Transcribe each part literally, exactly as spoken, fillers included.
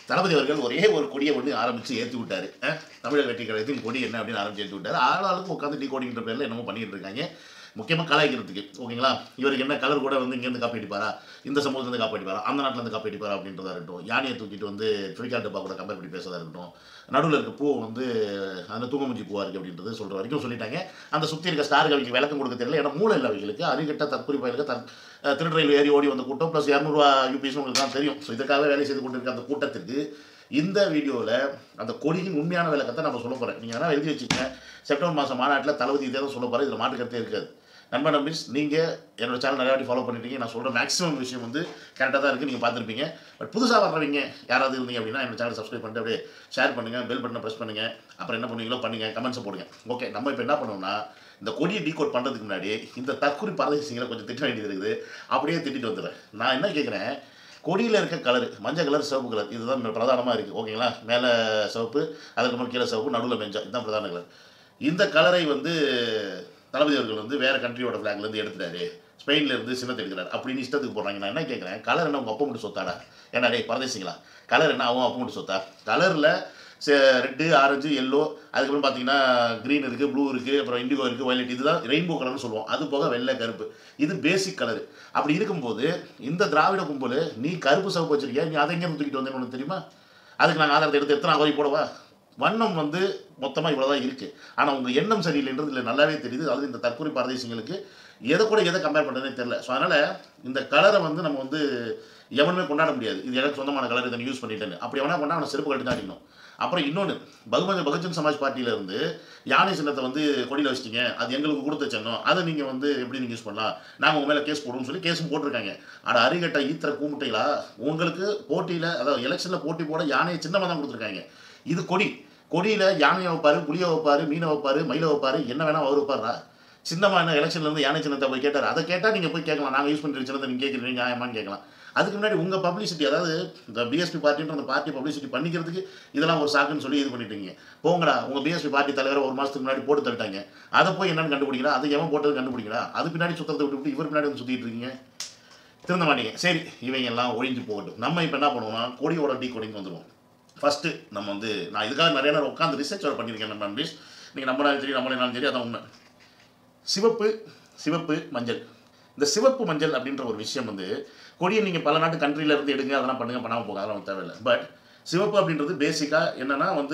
தளபதி அவர்கள் ஒரே ஒரு கொடியை ஒன்று ஆரம்பித்து ஏற்றி விட்டார். தமிழக வெற்றி கழகத்தின் கொடி என்ன அப்படின்னு ஆரம்பிச்சு ஏற்றி விட்டார். ஆளாளுக்கு உட்காந்து டீ கோடிங்கிற பேரில் என்னமோ பண்ணிகிட்டு இருக்காங்க, முக்கியமாக கலாய்க்கிறதுக்கு. ஓகேங்களா, இவருக்கு என்ன கலர் கூட வந்து இங்கேருந்து காப்பி அடிப்பாரா, இந்த சமூகத்துலேருந்து காப்பி அடிப்பாரா, அந்த நாட்டிலேருந்து காப்பி அடிப்பாரா அப்படின்றதா இருக்கட்டும், யானையை தூக்கிட்டு வந்து ஃபிரிகா டப்பா கூட கம்பேர் பண்ணி பேசுறதா இருக்கட்டும், நடுவில் இருக்க பூ வந்து அந்த தூங்கமுஞ்சி பூவா இருக்குது அப்படின்றது சொல்கிற வரைக்கும் சொல்லிட்டாங்க. அந்த சுற்றி இருக்க ஸ்டாருக்கு அவங்களுக்கு விளக்கம் கொடுக்க தெரியல. ஏன்னா மூளை இல்லை அவங்களுக்கு, அறிகட்ட தற்கொலை பயிலுக்கு தற் திருநெல்வேலி ஏறி ஓடி வந்த கூட்டம் ப்ளஸ் இரநூறுவா யூபிஎஸ் உங்களுக்கு தான் தெரியும். ஸோ இதுக்காக வேலை செய்து கொண்டு இருக்க அந்த கூட்டத்திற்கு இந்த வீடியோவில் அந்த கொடியின் உண்மையான விளக்கத்தை நம்ம சொல்ல போகிறேன். நீங்கள் வேணால் எழுதி வச்சுக்கங்க, செப்டம்பர் மாதம் மாநாட்டில் தளபதி இதே தான் சொல்ல போகிறேன், இதில் மாற்றுக்கருத்தே இருக்காது. நண்பன் நம்பிஸ், நீங்கள் என்னோட சேனல் நிறைய வாட்டி ஃபாலோ பண்ணிட்டீங்க. நான் சொல்கிற மேக்ஸிமம் விஷயம் வந்து கரெக்டாக தான் இருக்குது, நீங்கள் பார்த்துருப்பீங்க. பட் புதுசாக வர்றவங்க யாராவது இருந்தீங்க அப்படின்னா என்னோட சேனல் சப்ஸ்கிரைப் பண்ணிட்டு அப்படியே ஷேர் பண்ணுங்கள், பெல் பட்டனை ப்ரெஸ் பண்ணுங்கள், அப்புறம் என்ன பண்ணுவீங்களோ பண்ணுங்கள், கமெண்ட்ஸை போடுங்க. ஓகே, நம்ம இப்போ என்ன பண்ணுவோம்னா இந்த கொடியை டீகோட் பண்ணுறதுக்கு முன்னாடி இந்த தற்கொலை பரதேசிங்களை கொஞ்சம் திட்ட வேண்டியது இருக்குது. அப்படியே திட்டிட்டு வந்துடுறேன். நான் என்ன கேட்குறேன், கொடியில் இருக்க கலர் மஞ்சள் கலர், சிவப்பு கலர், இதுதான் பிரதானமாக இருக்குது. ஓகேங்களா, மேலே சிவப்பு, அதுக்கப்புறம் கீழே சிவப்பு, நடுவில் மெஞ்சா, இதுதான் பிரதான கலர். இந்த கலரை வந்து தளபதி அவர்கள் வந்து வேறு கண்ட்ரியோட ஃப்ளாக்லேருந்து எடுத்துட்டாரு, ஸ்பெயின்லேருந்து சின்னத்தை எடுக்கிறார் அப்படின்னு இஷ்டத்துக்கு போடுறாங்க. நான் என்ன கேட்குறேன், கலர் என்ன உங்கள் அப்பா மட்டும் சொத்தாடா? ஏன்னா டே பரதேசிங்களா, கலர் என்ன அவன் அப்பா மட்டும் சொத்தா? கலரில் ரெட்டு, ஆரஞ்சு, எல்லோ, அதுக்கப்புறம் பார்த்தீங்கன்னா க்ரீன் இருக்குது, ப்ளூ இருக்குது, அப்புறம் இண்டிகோ இருக்குது, வயலட், இதுதான் ரெயின்போ கலர்னு சொல்லுவோம். அது போக வெள்ளை, கருப்பு, இது பேசிக் கலர். அப்படி இருக்கும்போது இந்த திராவிட கும்பல் நீ கருப்பு சிவப்பு வச்சிருக்கியா, நீ அதை எங்கே தூக்கிட்டு வந்தேன்னு உனக்கு தெரியுமா? அதுக்கு நாங்கள் ஆதாரத்தை எடுத்து எடுத்து நான் கோரி போடவா? வண்ணம் வந்து மொத்தமாக இவ்வளோ தான் இருக்குது. ஆனால் உங்கள் எண்ணம் சரியில்லைன்றது இல்லை, நல்லாவே தெரியுது. அதாவது இந்த தற்கொலை பரதேசிங்களுக்கு எதை கூட எதை கம்பேர் பண்ணுறதுனே தெரியல. ஸோ அதனால் இந்த கலரை வந்து நம்ம வந்து எவனுமே கொண்டாட முடியாது. இது எனக்கு சொந்தமான கலர், இதை யூஸ் பண்ணிட்டேன்னு. அப்படி எவனா கொண்டா அவனை செருப்பு கட்டி தான் அடிக்கணும். அப்புறம் இன்னொன்று, பகுஜன் பகுஜன் சமாஜ் பார்ட்டியிலேருந்து யானை சின்னத்தை வந்து கொடியில் வச்சிட்டிங்க, அது எங்களுக்கு கொடுத்த சின்னம், அதை நீங்கள் வந்து எப்படி நீங்கள் யூஸ் பண்ணலாம், நாங்கள் உங்கள் மேலே கேஸ் போடுவோம்னு சொல்லி கேஸும் போட்டிருக்காங்க. ஆனால் அரிகட்ட ஈத்திர கூமுட்டைகளா, உங்களுக்கு போட்டியில் அதாவது எலெக்ஷனில் போட்டி போட யானையை சின்னமாக தான் கொடுத்துருக்காங்க. இது கொடி, கொடியில் யானையை வைப்பார், புளியை வைப்பார், மீனை வைப்பார், மயிலை வைப்பார், என்ன வேணால் அவர் வைப்பாரா? சின்னமாக என்ன எலெக்ஷன்லேருந்து யானை சின்னத்தை போய் கேட்டார், அதை கேட்டால் நீங்கள் போய் கேட்கலாம், நாங்கள் யூஸ் பண்ணுற சின்னத்தை நீங்கள் கேட்குறீங்க நியாயமானு கேட்கலாம். அதுக்கு முன்னாடி உங்கள் பப்ளிசிட்டி, அதாவது இந்த பிஎஸ்பி பார்ட்டின்ற அந்த பார்ட்டி பப்ளிசிட்டி பண்ணிக்கிறதுக்கு இதெல்லாம் ஒரு சாக்குன்னு சொல்லி இது பண்ணிட்டீங்க. போங்கடா, உங்கள் பிஎஸ்பி பார்ட்டி தலைவரை ஒரு மாதத்துக்கு முன்னாடி போட்டு தள்ளிட்டாங்க, அதை போய் என்னென்னு கண்டுபிடிக்கிறா, அதை எவன் போட்டது கண்டுபிடிக்கிறா, அது பின்னாடி சுத்தத்தை விட்டு விட்டு இவர் பின்னாடி வந்து சுற்றிட்டு இருக்கீங்க, திருந்த மாட்டீங்க. சரி, இவங்க எல்லாம் ஒழிஞ்சு போகட்டும். நம்ம இப்போ என்ன பண்ணுவோம்னா கொடியோட டீ கோடிங் வந்துடுவோம். ஃபஸ்ட்டு நம்ம வந்து நான் இதுக்காக நிறைய நேரம் உட்காந்து ரிசர்ச் வேறு பண்ணியிருக்கேன். நம்ம நம்பீஸ், நீங்கள் நம்மளாலும் சரி நம்மளாலும் சரி, அதான் உண்மை. சிவப்பு சிவப்பு மஞ்சள், இந்த சிவப்பு மஞ்சள் அப்படின்ற ஒரு விஷயம் வந்து கொடியை நீங்கள் பல நாட்டு கண்ட்ரியில் இருந்து எடுங்க, அதெல்லாம் பண்ணுங்கள், பண்ணாமல் போக, அதெல்லாம் தேவையில்லை. பட் சிவப்பு அப்படின்றது பேசிக்காக என்னென்னா வந்து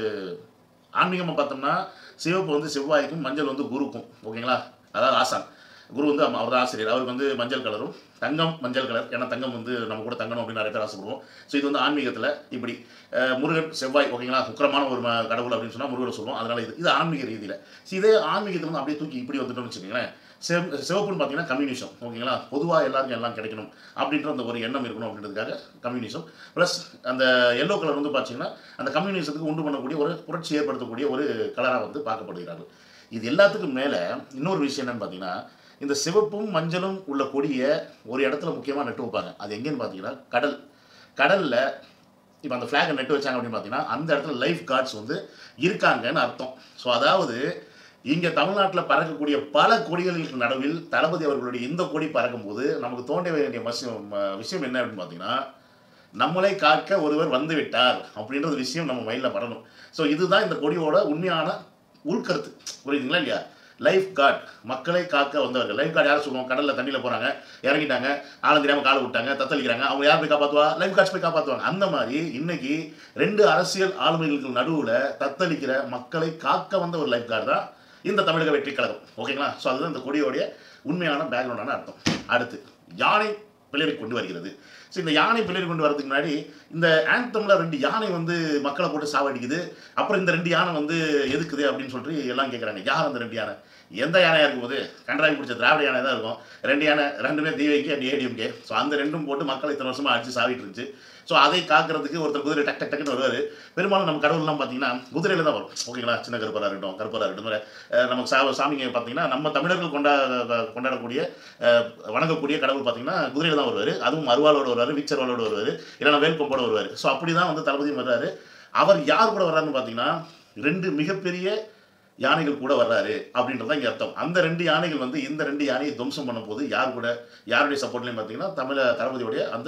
ஆன்மீகமாக பார்த்தோம்னா சிவப்பு வந்து செவ்வாய்க்கும், மஞ்சள் வந்து குருக்கும். ஓகேங்களா, அதாவது ஆசான் குரு வந்து அவர் தான் ஆசிரியர், அவருக்கு வந்து மஞ்சள் கலரும், தங்கம் மஞ்சள் கலர், ஏன்னா தங்கம் வந்து நம்ம கூட தங்கணும் அப்படின்னு நிறைய பேர் ஆசைப்படுவோம். ஸோ இது வந்து ஆன்மீகத்தில் இப்படி முருகன் செவ்வாய், ஓகேங்களா, உக்கிரமான ஒரு கடவுள் அப்படின்னு சொன்னால் முருகனை சொல்லுவோம். அதனால் இது இது ஆன்மீக ரீதியில். ஸோ இதே ஆன்மீகத்தை வந்து அப்படியே தூக்கி இப்படி வந்துட்டோம்னு வச்சுக்கோங்களேன். செவ் சிவப்புன்னு பார்த்தீங்கன்னா கம்யூனிசம். ஓகேங்களா, பொதுவாக எல்லாருக்கும் எல்லாம் கிடைக்கணும் அப்படின்ற அந்த ஒரு எண்ணம் இருக்கணும் அப்படின்றதுக்காக கம்யூனிசம். ப்ளஸ் அந்த எல்லோ கலர் வந்து பார்த்தீங்கன்னா அந்த கம்யூனிசத்துக்கு உண்டு பண்ணக்கூடிய ஒரு புரட்சி ஏற்படுத்தக்கூடிய ஒரு கலராக வந்து பார்க்கப்படுகிறார்கள். இது எல்லாத்துக்கும் மேலே இன்னொரு விஷயம் என்னென்னு பார்த்தீங்கன்னா, இந்த சிவப்பும் மஞ்சளும் உள்ள கொடியை ஒரு இடத்துல முக்கியமாக நட்டு வைப்பாங்க. அது எங்கேன்னு பார்த்தீங்கன்னா கடல். கடலில் இப்போ அந்த ஃப்ளாகை நட்டு வச்சாங்க அப்படின்னு பார்த்தீங்கன்னா அந்த இடத்துல லைஃப் கார்ட்ஸ் வந்து இருக்காங்கன்னு அர்த்தம். ஸோ அதாவது இங்கே தமிழ்நாட்டில் பறக்கக்கூடிய பல கொடிகளுக்கு நடுவில் தளபதி அவர்களுடைய இந்த கொடி பறக்கும்போது நமக்கு தோன்ற வேண்டிய விஷயம் விஷயம் என்ன அப்படின்னு பார்த்தீங்கன்னா, நம்மளை காக்க ஒருவர் வந்து விட்டார் அப்படின்றது விஷயம் நம்ம மைண்டில் படணும். ஸோ இதுதான் இந்த கொடியோட உண்மையான உள்கருத்து. புரியுதுங்களா இல்லையா? லைஃப் கார்டு, மக்களை காக்க வந்தவர்கள். லைஃப் கார்டு யார் சொல்லுவோம்? கடலில் தண்ணியில் போகிறாங்க, இறங்கிட்டாங்க, ஆழம் தெரியாமல் காலை விட்டாங்க, தத்தளிக்கிறாங்க, அவங்க யார் போய் காப்பாற்றுவா? லைஃப் கார்ட்ஸ் போய் காப்பாற்றுவாங்க. அந்த மாதிரி இன்னைக்கு ரெண்டு அரசியல் ஆளுமைகளுக்கு நடுவில் தத்தளிக்கிற மக்களை காக்க வந்த ஒரு லைஃப் கார்டு தான் இந்த தமிழக வெற்றி கழகம். ஓகேங்களா, ஸோ அதுதான் இந்த கொடியோடைய உண்மையான பேக்ரவுண்டான அர்த்தம். அடுத்து யானை பிளறி கொண்டு வருகிறது. ஸோ இந்த யானை பிளறி கொண்டு வரதுக்கு முன்னாடி இந்த ஆந்தமில் ரெண்டு யானை வந்து மக்களை போட்டு சாவடிக்குது, அப்புறம் இந்த ரெண்டு யானை வந்து எதுக்குது அப்படின்னு சொல்லிட்டு எல்லாம் கேட்குறாங்க. யார் அந்த ரெண்டு யானை? எந்த யானையாக இருக்கும் போது கன்றாவி பிடிச்ச திராவிட யானை தான் இருக்கும். ரெண்டு யானை, ரெண்டுமே டிவிகே அண்ட் ஏடிஎம்கே. ஸோ அந்த ரெண்டும் போட்டு மக்களை இத்தனை வருஷமாக அடிச்சு சாவிட்டு இருந்துச்சு. ஸோ அதை காக்கிறதுக்கு ஒருத்தர் குதிரை டக் டக் டக்குன்னு வருவார். பெரும்பாலும் நம்ம கடவுள்லாம் பார்த்தீங்கன்னா குதிரையில் தான் வரும். ஓகேங்களா, சின்ன கருப்பராக இருக்கட்டும், கருப்பராக இருக்கட்டும், நமக்கு சா சாமிங்க பார்த்தீங்கன்னா நம்ம தமிழர்கள் கொண்டா கொண்டாடக்கூடிய வணங்கக்கூடிய கடவுள் பார்த்தீங்கன்னா குதிரையில் தான் வருவார். அதுவும் அருவாளோடு வருவார், வீச்சர்வாளோடு வருவார், இல்லைன்னா வேல்கொம்போட வருவார். ஸோ அப்படி தான் வந்து தளபதியும் வர்றாரு. அவர் யார் கூட வர்றாருன்னு பார்த்தீங்கன்னா ரெண்டு மிகப்பெரிய யானைகள் கூட வர்றாரு அப்படின்றதான் இங்கே அர்த்தம். அந்த ரெண்டு யானைகள் வந்து இந்த ரெண்டு யானையை துவம்சம் பண்ணும் போது யார் கூட யாருடைய சப்போர்ட்லையும் பார்த்தீங்கன்னா தமிழ தளபதியோடைய அந்த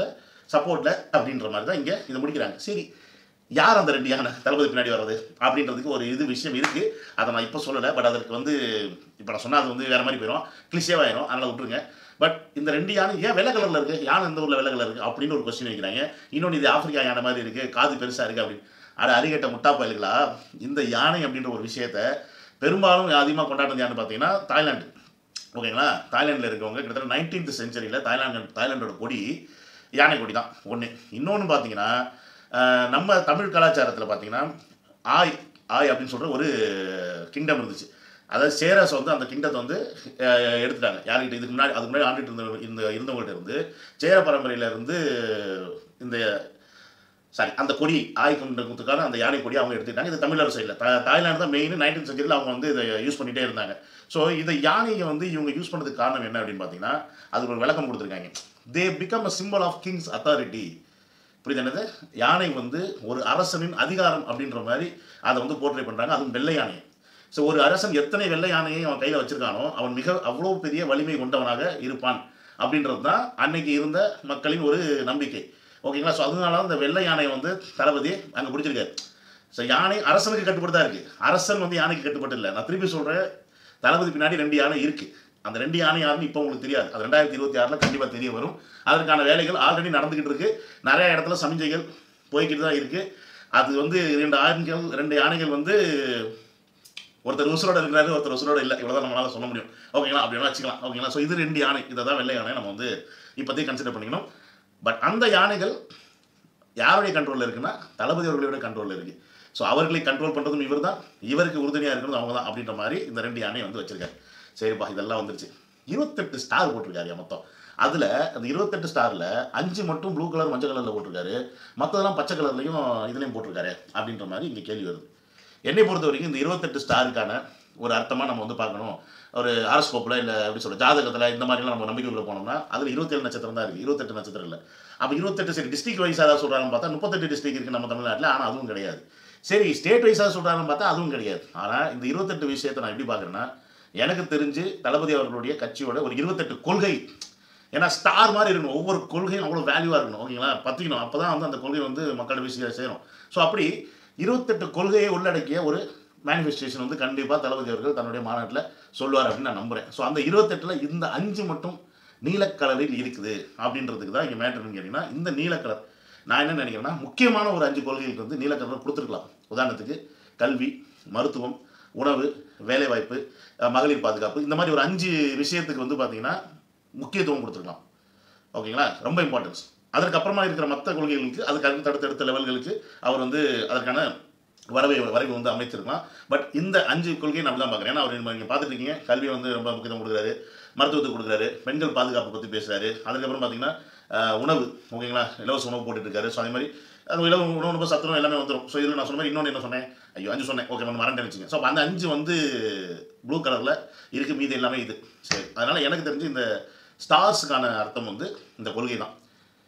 சப்போர்ட்டில் அப்படின்ற மாதிரி தான் இங்கே இதை முடிக்கிறாங்க. சரி, யார் அந்த ரெண்டு யானை தளபதி பின்னாடி வர்றது அப்படின்றதுக்கு ஒரு இது விஷயம் இருக்குது. அதை நான் இப்போ சொல்லலை. பட் அதற்கு வந்து இப்போ நான் சொன்னால் அது வந்து வேறு மாதிரி போயிடும், கிளிஷேவாயிரும், அதனால் விட்டுருங்க. பட் இந்த ரெண்டு யானை ஏன் வெள்ளை கலரில் இருக்குது, யானை எந்த ஊரில் வெள்ளை கலர் இருக்குது அப்படின்னு ஒரு கொஸ்டின் வைக்கிறாங்க. இன்னொன்று இது ஆப்பிரிக்கா யானை மாதிரி இருக்குது, காது பெருசாக இருக்குது அப்படின்னு. அது அறிகட்ட முட்டா பயல்களா. இந்த யானை அப்படின்ற ஒரு விஷயத்த பெரும்பாலும் அதிகமாக கொண்டாடுறது யாருன்னு பார்த்தீங்கன்னா தாய்லாந்து. ஓகேங்களா, தாய்லாண்டில் இருக்கவங்க கிட்டத்தட்ட நைன்டீன்த் செஞ்சுரியில் தாய்லாந்து தாய்லாண்டோட கொடி யானை கொடி தான் ஒன்று. இன்னொன்று பார்த்தீங்கன்னா நம்ம தமிழ் கலாச்சாரத்தில் பார்த்தீங்கன்னா ஆய் ஆய் அப்படின்னு சொல்கிற ஒரு கிங்டம் இருந்துச்சு. அதாவது சேரஸ் வந்து அந்த கிங்டத்தை வந்து எடுத்துட்டாங்க. யார்கிட்ட இதுக்கு முன்னாடி அதுக்கு முன்னாடி ஆண்டுட்டு இருந்த இந்த இருந்தவங்கள்ட்ட இருந்து சேர பரம்பரையிலேருந்து இந்த சாரி அந்த கொடி ஆய் கொண்டதுக்கான அந்த யானை கொடி அவங்க எடுத்துக்கிட்டாங்க. இது தமிழர் சைடில் த தாய்லாந்து தான் மெயின். நைன்டீன் செஞ்சுரியில் அவங்க வந்து இதை யூஸ் பண்ணிகிட்டே இருந்தாங்க. ஸோ இந்த யானையை வந்து இவங்க யூஸ் பண்ணுறதுக்கு காரணம் என்ன அப்படின்னு பார்த்தீங்கன்னா அதுக்கு ஒரு விளக்கம் கொடுத்துருக்காங்க. They become a symbol of kings authority. புரியுது என்னது, யானை வந்து ஒரு அரசனின் அதிகாரம் அப்படின்ற மாதிரி அதை வந்து போர்ட்ரே பண்ணுறாங்க. அதுவும் வெள்ளை யானை. ஸோ ஒரு அரசன் எத்தனை வெள்ளை யானையை அவன் கையில் வச்சிருக்கானோ அவன் மிக அவ்வளோ பெரிய வலிமை கொண்டவனாக இருப்பான் அப்படின்றது தான் அன்னைக்கு இருந்த மக்களின் ஒரு நம்பிக்கை. ஓகேங்களா, ஸோ அதனால இந்த வெள்ளை யானை வந்து தளபதி அங்கே பிடிச்சிருக்காரு. ஸோ யானை அரசனுக்கு கட்டுப்பட்டு தான் இருக்குது, அரசன் வந்து யானைக்கு கட்டுப்பட்டு இல்லை. நான் திருப்பி சொல்கிறேன், தளபதி பின்னாடி ரெண்டு யானை இருக்குது. அந்த ரெண்டு யானை யாருன்னு இப்போ உங்களுக்கு தெரியாது, அது ரெண்டாயிரத்தி இருபத்தி ஆறில் கண்டிப்பாக தெரிய வரும். அதற்கான வேலைகள் ஆல்ரெடி நடந்துக்கிட்டு இருக்குது. நிறைய இடத்துல சமிஞ்சைகள் போய்கிட்டு தான் இருக்குது. அது வந்து ரெண்டு ஆண்கள் ரெண்டு யானைகள் வந்து ஒருத்தர் உசுரோட இருக்கிறாரு, ஒருத்தர் உசுரோட இல்லை, இவ்வளோ தான் நம்மளால் சொல்ல முடியும். ஓகேங்களா, அப்படின்னா வச்சுக்கலாம். ஓகேங்களா, ஸோ இது ரெண்டு யானை, இதை தான் வெள்ளை யானை நம்ம வந்து இப்போதைக்கு கன்சிடர் பண்ணிக்கணும். பட் அந்த யானைகள் யாருடைய கண்ட்ரோலில் இருக்குன்னா தளபதி அவர்களோட கண்ட்ரோலில் இருக்குது. ஸோ அவர்களை கண்ட்ரோல் பண்ணுறதும் இவர் தான், இவருக்கு உறுதுணையாக இருக்கிறது அவங்க தான் அப்படின்ற மாதிரி இந்த ரெண்டு யானையை வந்து வச்சுருக்காரு. சரிப்பா, இதெல்லாம் வந்துருச்சு. இருபத்தெட்டு ஸ்டார் போட்டிருக்காரு மொத்தம். அதில் அந்த இருபத்தெட்டு ஸ்டாரில் அஞ்சு மட்டும் ப்ளூ கலர் மஞ்சள் கலரில் போட்டிருக்காரு, மற்றதெல்லாம் பச்சை கலர்லையும் இதுலேயும் போட்டிருக்காரு அப்படின்ற மாதிரி இங்கே கேள்வி வருது. என்னை பொறுத்த வரைக்கும் இந்த இருபத்தெட்டு ஸ்டாருக்கான ஒரு அர்த்தமாக நம்ம வந்து பார்க்கணும். ஒரு ஆரோஸ்கோப்பில் இல்லை எப்படி சொல்கிற ஜாதகத்தில் இந்த மாதிரிலாம் நம்ம நம்பிக்கைக்குள்ளே போனோம்னா அதில் இருபத்தேழு நட்சத்திரம் தான் இருக்குது, இருபத்தெட்டு நட்சத்திரம் இல்லை. அப்போ இருபத்தெட்டு சரி டிஸ்ட்ரிக்ட் வைஸாக ஏதாவது சொல்கிறாங்கன்னு பார்த்தா முப்பத்தெட்டு டிஸ்ட்ரிக்ட் இருக்குது நம்ம தமிழ்நாட்டில், ஆனால் அதுவும் கிடையாது. சரி ஸ்டேட் வைஸாக சொல்கிறாங்கன்னு பார்த்தா அதுவும் கிடையாது. ஆனால் இந்த இருபத்தெட்டு விஷயத்தை நான் எப்படி பார்க்குறேன்னா, எனக்கு தெரிஞ்சு தளபதி அவர்களுடைய கட்சியோட ஒரு இருபத்தெட்டு கொள்கை, ஏன்னா ஸ்டார் மாதிரி இருக்கணும், ஒவ்வொரு கொள்கையும் அவ்வளோ வேல்யூவாக இருக்கணும். ஓகேங்களா, பற்றிக்கணும், அப்போ தான் வந்து அந்த கொள்கை வந்து மக்கள் விஷயம் சேரும். ஸோ அப்படி இருபத்தெட்டு கொள்கையை உள்ளடக்கிய ஒரு மேனிஃபெஸ்டேஷன் வந்து கண்டிப்பாக தளபதி அவர்கள் தன்னுடைய மாநாட்டில் சொல்லுவார் அப்படின்னு நான் நம்புகிறேன். ஸோ அந்த இருபத்தெட்டில் இந்த அஞ்சு மட்டும் நீலக்கலரில் இருக்குது அப்படின்றதுக்கு தான் இங்கே மேட்டர்னு கேட்டிங்கன்னா, இந்த நீலக்கலர் நான் என்ன நினைக்கிறேன்னா முக்கியமான ஒரு அஞ்சு கொள்கைகளுக்கு வந்து நீலக்கலர் கொடுத்துருக்கலாம். உதாரணத்துக்கு கல்வி, மருத்துவம், உணவு, வேலைவாய்ப்பு, மகளிர் பாதுகாப்பு, இந்த மாதிரி ஒரு அஞ்சு விஷயத்துக்கு வந்து பார்த்தீங்கன்னா முக்கியத்துவம் கொடுத்துருக்கலாம். ஓகேங்களா, ரொம்ப இம்பார்ட்டன்ஸ். அதற்கப்புறமா இருக்கிற மற்ற கொள்கைகளுக்கு அதுக்கு அடுத்தடுத்த லெவல்களுக்கு அவர் வந்து அதற்கான வரவை வரைவு வந்து அமைச்சிருக்கலாம். பட் இந்த அஞ்சு கொள்கையை நம்ம தான் பார்க்குறேன். ஏன்னா அவர் நீங்கள் பார்த்துட்டு இருக்கீங்க, கல்வி வந்து ரொம்ப முக்கியத்துவம் கொடுக்குறாரு, மருத்துவத்துக்கு கொடுக்குறாரு, பெண்கள் பாதுகாப்பு பற்றி பேசுகிறாரு. அதுக்கப்புறம் பார்த்தீங்கன்னா உணவு, ஓகேங்களா, இலவச உணவு போட்டுட்ருக்காரு. ஸோ அதே மாதிரி அது இலவ உணவு சத்துணவு எல்லாமே வந்துடும். ஸோ இதில் நான் சொன்ன மாதிரி இன்னொன்று என்ன சொன்னேன், ஐயோ அஞ்சு சொன்னேன், ஓகே நம்ம மறந்து நினச்சிங்க. ஸோ அப்போ அந்த அஞ்சு வந்து ப்ளூ கலரில் இருக்குது, மீது எல்லாமே இது. சரி, அதனால் எனக்கு தெரிஞ்சு இந்த ஸ்டார்ஸுக்கான அர்த்தம் வந்து இந்த கொள்கை தான்.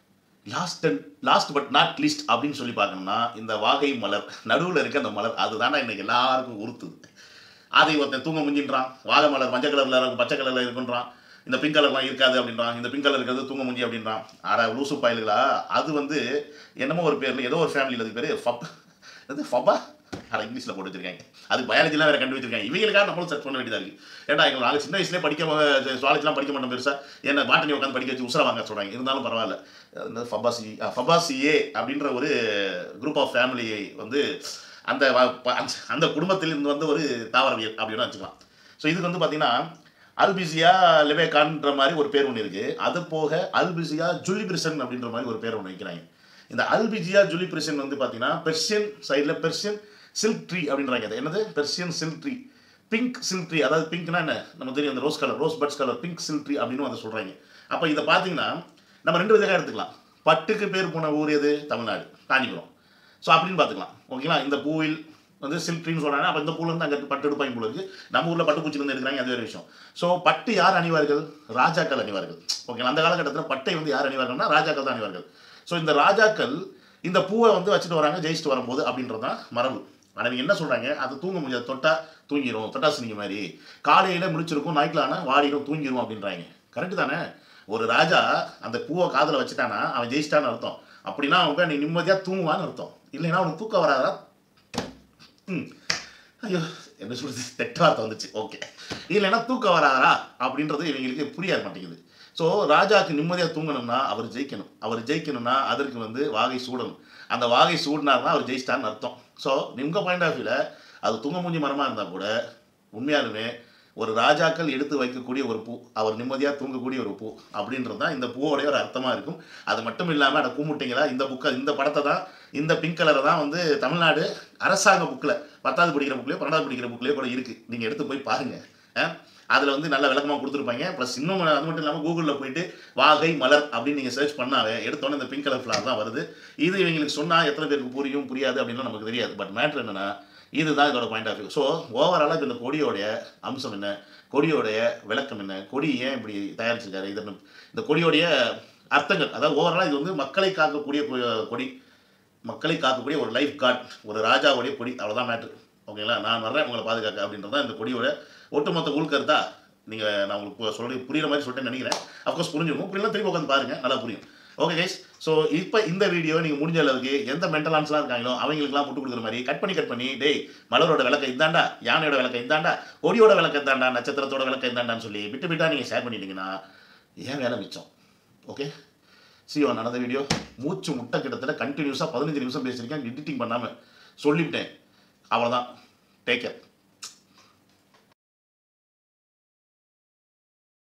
Last and last but not least அப்படின்னு சொல்லி பார்க்கணும்னா இந்த வாகை மலர் நடுவில் இருக்க அந்த மலர், அதுதானே இன்னைக்கு எல்லாருக்கும் உறுத்துது. அதை ஒருத்தன் தூங்க முஞ்சின்றான், வாகை மலர் மஞ்சள் கலரில் இருக்கும், பச்சை கலரில் இருக்குன்றான், இந்த பிங்க் கலர்லாம் இருக்காது அப்படின்றான், இந்த பிங்க் கலர் இருக்கிறது தூங்க முஞ்சி அப்படின்றான். ஆறா லூசு பாயல்களா, அது வந்து என்னமோ ஒரு பேரில் ஏதோ ஒரு ஃபேமிலியில் அதுக்கு பேர் ஃபப் அது ஃபபா அதை இங்கிலீஷில் போட்டு வச்சிருக்காங்க. அது பயாலஜிலாம் வேறு கண்டு வச்சிருக்காங்க. இவங்களுக்காக நம்மளும் சர்ச் பண்ண வேண்டியதாக இருக்குது. ஏன்னா எங்களுக்கு நாங்கள் சின்ன வயசுலேயே படிக்க சுவாலஜிலாம் படிக்க மாட்டோம் பெருசாக, என்ன பாட்டனி உட்காந்து படிக்க வச்சு உசுர வாங்க சொல்கிறாங்க. இருந்தாலும் பரவாயில்ல. இந்த ஃபபாசி ஃபபாசியே அப்படின்ற ஒரு குரூப் ஆஃப் ஃபேமிலியை வந்து அந்த அந்த குடும்பத்தில் இருந்து வந்து ஒரு தாவரவியல் அப்படின்னு வச்சுக்கலாம். ஸோ இதுக்கு வந்து பார்த்தீங்கன்னா அல்பிசியா லெவேகான்ற மாதிரி ஒரு பேர் ஒன்று இருக்குது. அது போக அல்பிசியா ஜுலிபிரிசன் அப்படின்ற மாதிரி ஒரு பேர் ஒன்று வைக்கிறாங்க. இந்த அல்பிசியா ஜுலிபிரிசன் வந்து பார்த்தீங்கன்னா பெர்ஷியன் சைடில் பெர்ஷியன் சில்க் ட்ரீ அப்படின்றாங்க. அது என்னது, Persian silk tree, pink silk tree. அதாவது பிங்க்னா என்ன நம்ம தெரியும், அந்த rose colour, rose buds colour, pink silk tree அப்படின்னு அதை சொல்கிறாங்க. அப்போ இதை பார்த்தீங்கன்னா நம்ம ரெண்டு விதமாக எடுத்துக்கலாம். பட்டுக்கு பேர் போன ஊர் எது, தமிழ்நாடு, காஞ்சிபுரம். ஸோ அப்படின்னு பார்த்துக்கலாம். ஓகேங்களா, இந்த பூவில் வந்து சில்க் ட்ரீன்னு சொல்கிறாங்க. அப்போ இந்த பூலேருந்து அங்கே பட்டு எடுப்பாங்க போல இருக்குது. நம்ம ஊரில் பட்டுப்பூச்சிலேருந்து எடுக்கிறாங்க, அது வேறு விஷயம். ஸோ பட்டு யார் அணிவார்கள், ராஜாக்கள் அணிவார்கள். ஓகேங்களா, அந்த காலகட்டத்தில் பட்டை வந்து யார் அணிவார்கள்னா ராஜாக்கள் தான் அணிவார்கள். ஸோ இந்த ராஜாக்கள் இந்த பூவை வந்து வச்சுட்டு வராங்க ஜெயிச்சுட்டு வரும்போது அப்படின்றது தான் மரபு. ஆனால் என்ன சொல்கிறாங்க, அது தூங்க முடியாது, தொட்டா தூங்கிடும், தொட்டா சினிங்க மாதிரி காலையில் முடிச்சிருக்கும், நைட்டில் ஆனால் வாடிடும் தூங்கிடும் அப்படின்றாங்க. கரெக்டு தானே. ஒரு ராஜா அந்த பூவை காதில் வச்சுட்டானா அவன் ஜெயிச்சிட்டான்னு அர்த்தம். அப்படின்னா அவன் நீ நிம்மதியாக தூங்குவான்னு அர்த்தம். இல்லைன்னா அவனுக்கு தூக்கம் வராதா? ம் ஐயோ என்ன சொல்கிறது, தெட்ட வார்த்தை வந்துச்சு. ஓகே, இல்லைன்னா தூக்கம் வராதா அப்படின்றது இவங்களுக்கு புரிய மாட்டேங்குது. ஸோ ராஜாவுக்கு நிம்மதியாக தூங்கணும்னா அவர் ஜெயிக்கணும். அவர் ஜெயிக்கணும்னா அதற்கு வந்து வாகை சூடணும். அந்த வாகை சூடினார்னா அவர் ஜெயிச்சிட்டான்னு அர்த்தம். ஸோ உங்கள் பாயிண்ட் ஆஃப் வியூவில் அது தூங்க மூஞ்சி மரமாக இருந்தால் கூட உண்மையாலுமே ஒரு ராஜாக்கள் எடுத்து வைக்கக்கூடிய ஒரு பூ, அவர் நிம்மதியாக தூங்கக்கூடிய ஒரு பூ அப்படின்றது தான் இந்த பூவோடைய ஒரு அர்த்தமாக இருக்கும். அது மட்டும் இல்லாமல் அதை கூமுட்டிங்களா, இந்த புக்கை இந்த படத்தை தான் இந்த பிங்க் கலரை தான் வந்து தமிழ்நாடு அரசாங்க புக்கில் பத்தாவது படிக்கிற புக்லேயோ பன்னெண்டாவது படிக்கிற புக்லேயோ கூட இருக்குது. நீங்கள் எடுத்து போய் பாருங்கள். அதில் வந்து நல்ல விளக்கமாக கொடுத்துருப்பாங்க. ப்ளஸ் இன்னும் அது மட்டும் இல்லாமல் கூகுளில் போயிட்டு வாகை மலர் அப்படின்னு நீங்கள் சர்ச் பண்ணாவே எடுத்தோன்னே இந்த பிங்க் கலர் ஃப்ளார் தான் வருது. இது இவங்களுக்கு சொன்னால் எத்தனை பேருக்கு புரியும் புரியாது அப்படின்லாம் நமக்கு தெரியாது. பட் மேட்ரு என்னென்னா இதுதான் இதோட பாயிண்ட் ஆஃப் வியூ. ஸோ ஓவராலாக இந்த கொடியோடைய அம்சம் என்ன, கொடியோடைய விளக்கம் என்ன, கொடி ஏன் இப்படி தயாரிச்சிருக்காரு, இது இந்த கொடியோடைய அர்த்தங்கள், அதாவது ஓவராலாக இது வந்து மக்களை காக்கக்கூடிய கொடி, மக்களை காக்கக்கூடிய ஒரு லைஃப் கார்ட், ஒரு ராஜாவுடைய கொடி, அவ்வளோதான் மேட்ரு. ஓகேங்களா? நான் வர்றேன் உங்களை பாதுகாக்க அப்படின்றது தான் இந்த கொடியோட ஒட்டுமொத்த உள்கருத்தா. நீங்கள் நான் உங்களுக்கு சொல்லி புரியுற மாதிரி சொல்லிட்டேன்னு நினைக்கிறேன். அஃப்கோர்ஸ் புரிஞ்சுக்கணும், புரியலாம் திருப்பி உட்காந்து பாருங்கள், நல்லா புரியும். ஓகே கைஸ், ஸோ இப்போ இந்த வீடியோ நீங்கள் முடிஞ்ச அளவுக்கு எந்த மென்டல் ஆன்ஸ்லாம் இருக்காங்களோ அவங்களுக்குலாம் போட்டு கொடுக்குற மாதிரி கட் பண்ணி கட் பண்ணி டேய் மலரோட விளக்கம் இந்தாண்டா, யானையோட விளக்கம் இந்தாண்டா, கொடியோட விளக்கம் இந்தாண்டா, நட்சத்திரத்தோட விளக்கம் இந்தாண்டான்னு சொல்லி விட்டு விட்டா நீங்கள் ஷேர் பண்ணிட்டீங்கன்னா ஏன் வேலை மிச்சம். ஓகே, சியோ நடந்த வீடியோ மூச்சு முட்டை கிட்டத்தட்ட கண்டினியூஸாக பதினஞ்சு நிமிஷம் பேசியிருக்கேன் எடிட்டிங் பண்ணாமல் சொல்லிவிட்டேன். அவ்வளோதான். Take care.